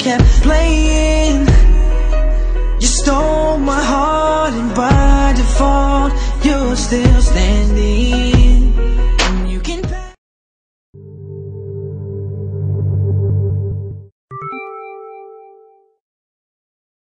kept playing. You stole my heart and by default you're still standing.